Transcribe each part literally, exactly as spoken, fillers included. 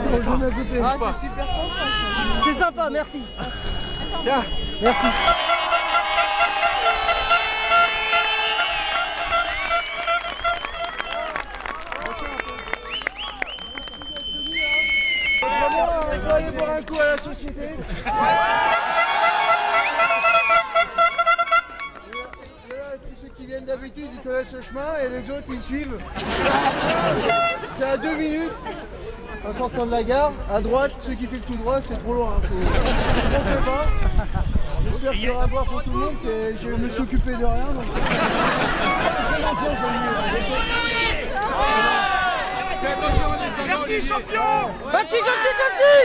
Ah, c'est super sympa. C'est sympa, merci. Tiens, merci. On va aller boire un coup à la société. Tous ceux qui viennent d'habitude, ils connaissent le chemin et les autres, ils suivent. C'est à deux minutes. En sortant de la gare, à droite, ceux qui filent tout droit, c'est trop loin. Faut... On fait pas. J'espère qu'il y aura à boire pour tout le monde. Je me suis occupé de rien. Donc... Merci champion. Gatti, Gatti, Gatti.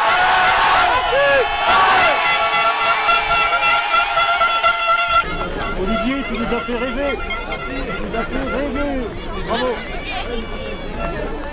Olivier, tu nous as fait rêver. Merci. Tu nous as fait rêver. Bravo.